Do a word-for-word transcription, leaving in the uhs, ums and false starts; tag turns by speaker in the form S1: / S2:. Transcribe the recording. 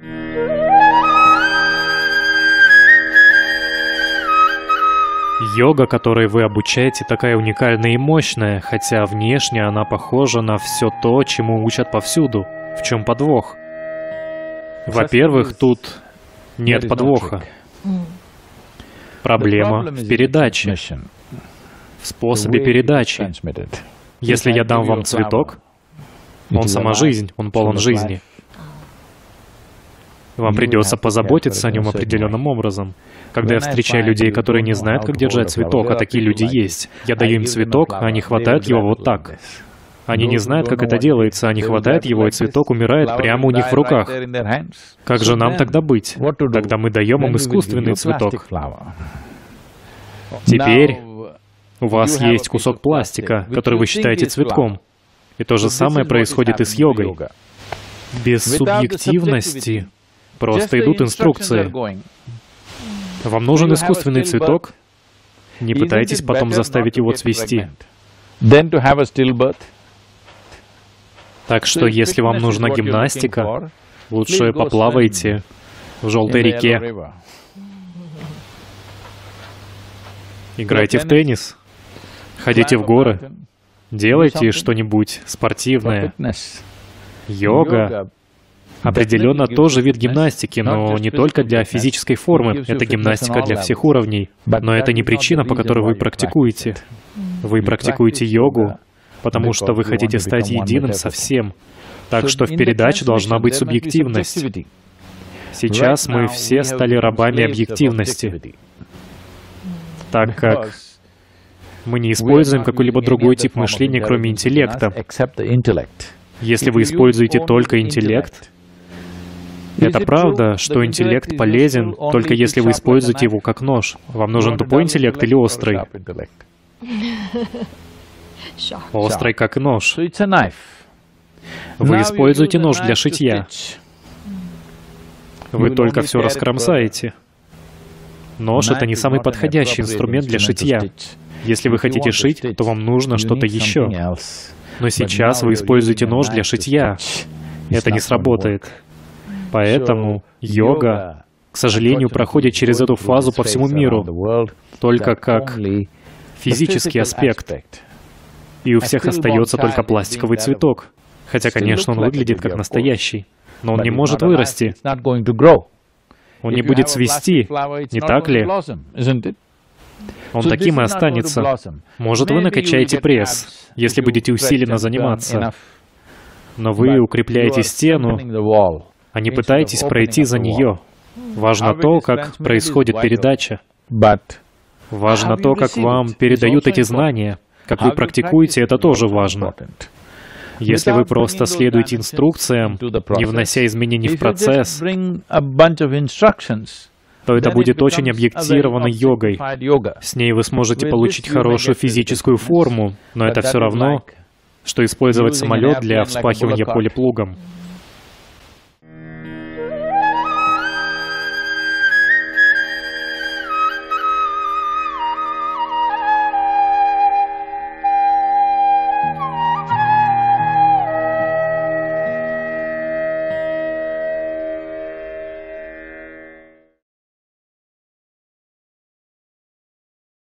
S1: Йога, которой вы обучаете, такая уникальная и мощная, хотя внешне она похожа на все то, чему учат повсюду. В чем подвох? Во-первых, тут нет подвоха. Проблема в передаче, в способе передачи. Если я дам вам цветок, он сама жизнь, он полон жизни. Вам придется позаботиться о нем определенным образом. Когда я встречаю людей, которые не знают, как держать цветок, а такие люди есть, я даю им цветок, а они хватают его вот так. Они не знают, как это делается, они хватают его, и цветок умирает прямо у них в руках. Как же нам тогда быть? Тогда мы даем им искусственный цветок. Теперь у вас есть кусок пластика, который вы считаете цветком. И то же самое происходит и с йогой. Без субъективности просто идут инструкции. Вам нужен искусственный цветок? Не пытайтесь потом заставить его цвести. Так что, если вам нужна гимнастика, лучше поплавайте в желтой реке. Играйте в теннис, ходите в горы, делайте что-нибудь спортивное. Йога определенно тоже вид гимнастики, но не только для физической формы. Это гимнастика для всех уровней. Но это не причина, по которой вы практикуете. Вы практикуете йогу, потому что вы хотите стать единым со всем. Так что в передаче должна быть субъективность. Сейчас мы все стали рабами объективности, так как мы не используем какой-либо другой тип мышления, кроме интеллекта. Если вы используете только интеллект, это правда, что интеллект полезен, только если вы используете его как нож. Вам нужен тупой интеллект или острый? Острый как нож. Вы используете нож для шитья. Вы только все раскромсаете. Нож — это не самый подходящий инструмент для шитья. Если вы хотите шить, то вам нужно что-то еще. Но сейчас вы используете нож для шитья. Это не сработает. Поэтому йога, к сожалению, проходит через эту фазу по всему миру, только как физический аспект. И у всех остается только пластиковый цветок. Хотя, конечно, он выглядит как настоящий, но он не может вырасти. Он не будет цвести, не так ли? Он таким и останется. Может, вы накачаете пресс, если будете усиленно заниматься, но вы укрепляете стену, а не пытаетесь пройти за нее. Важно то, как происходит передача. Важно то, как вам передают эти знания. Как вы практикуете, это тоже важно. Если вы просто следуете инструкциям, не внося изменений в процесс, то это будет очень объектированной йогой. С ней вы сможете получить хорошую физическую форму, но это все равно, что использовать самолет для вспахивания поля плугом.